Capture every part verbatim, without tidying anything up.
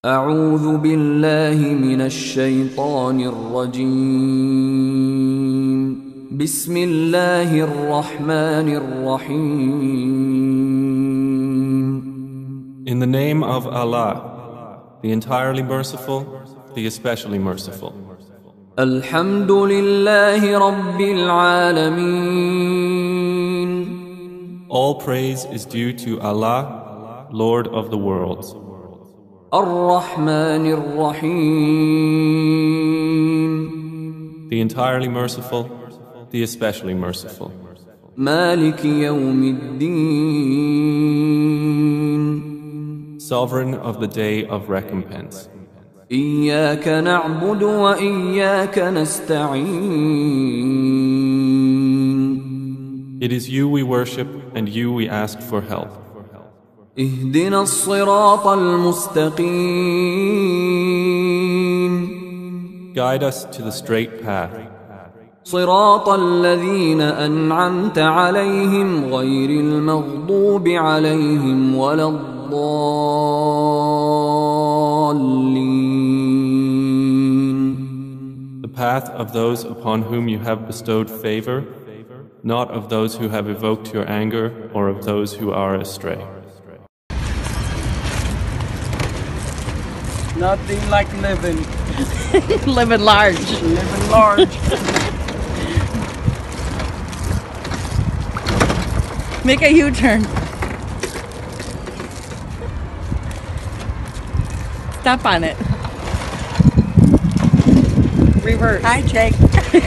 أعوذ بالله من الشيطان الرجيم. بسم الله الرحمن الرحيم. In the name of Allah, the entirely merciful, the especially merciful. الحمد لله رب العالمين. All praise is due to Allah, Lord of the worlds. الرحمن الرحيم. The entirely merciful, the especially merciful. مالك يوم الدين. Sovereign of the day of recompense. إياك نعبد وإياك نستعين. It is you we worship and you we ask for help. اهدنا الصراط المستقيم. Guide us to the straight path. صراط الذين أنعمت عليهم غير المغضوب عليهم ولا الضالين. The path of those upon whom you have bestowed favor, not of those who have evoked your anger or of those who are astray. Nothing like living. Living large. Living large. Make a U-turn. Step on it. Reverse. Hi, Jake. You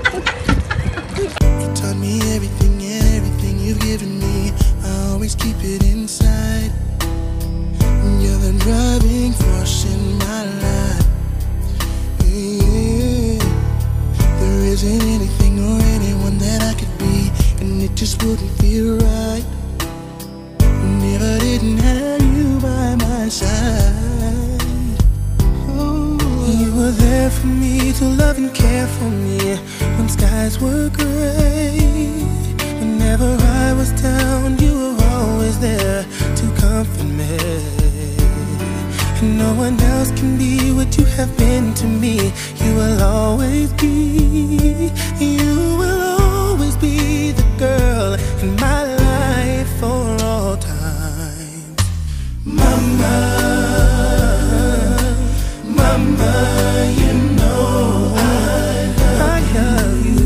taught me everything, everything you've given me. I always keep it inside. You're the driving force in my life. Yeah. There isn't anything or anyone that I could be, and it just wouldn't feel right. Never didn't have you by my side. Oh, you were there for me to love and care for me when skies were gray. Whenever I was down, you were always there to comfort me. No one else can be what you have been to me. You will always be, you will always be the girl in my life for all time. Mama, mama, you know I love you.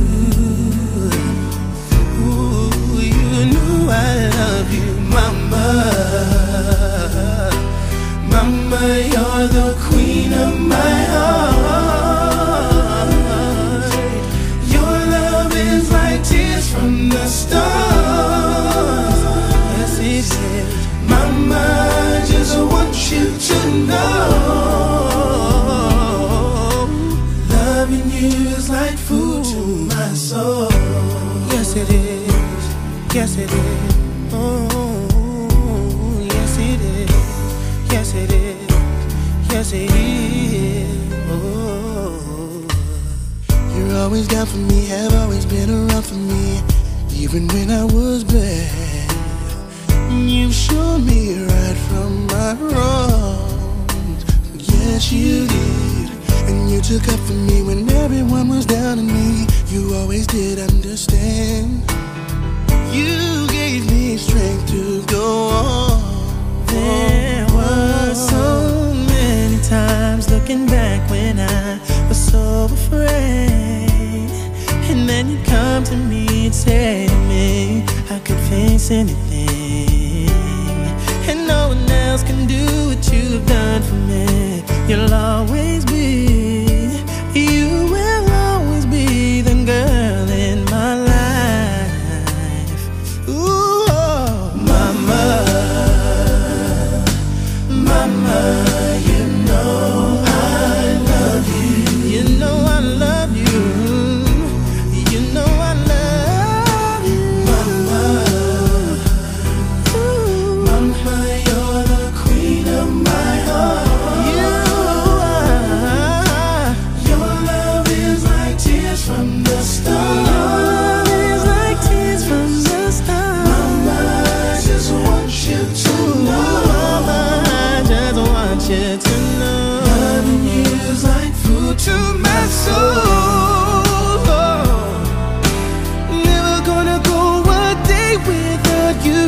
Ooh, you know I love you, mama. Mama, you're the queen of my heart. Your love is like tears from the stars. Yes, it is. Mama, I just want you to know, loving you is like food to my soul. Yes, it is. Yes, it is. Oh, yes, it is. Yes, it is. Yes, it is. Oh, you're always down for me, have always been around for me, even when I was bad. You showed me right from my wrongs. Yes, you did. And you took up for me when everyone was down on me. You always did understand. You gave me strength to go on. There were so many times looking back when I was so afraid, and then you come to me and say to me I could face anything, and no one else can do what you've done for me. You'll always be, you will always be the girl in my life. Ooh, oh, mama, mama, you know I love you. You know I love you. You know I love you, mama. Ooh. Mama, you're the queen of love. Loving you is like food to my soul. Never gonna go a day without you.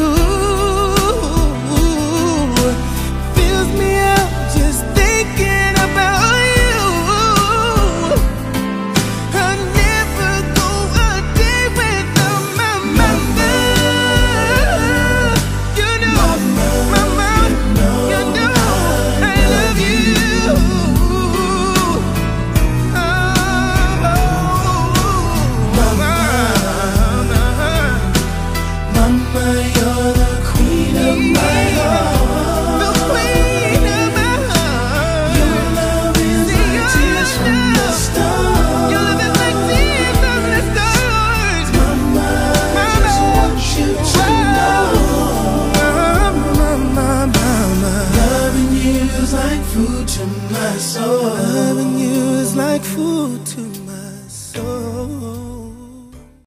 Fills me up just thinking about you. I'll never go a day without my mama. You know, mama, you know I love you. Oh, mama, mama, you're the queen of my heart. The queen of my heart. Your love is like tears from the stars. Your love is like tears from the stars. Mama, I just want you to know. Mama, mama, mama. Loving you is like food to my soul. Loving you is like food to